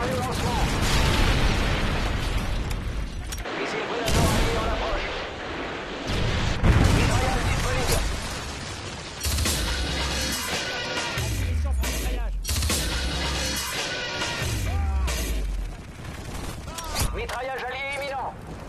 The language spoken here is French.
Préparez au lancement. Missile Predator allié en approche. Mitraillage disponible. Munitions pour mitraillage. Mitraillage allié imminent.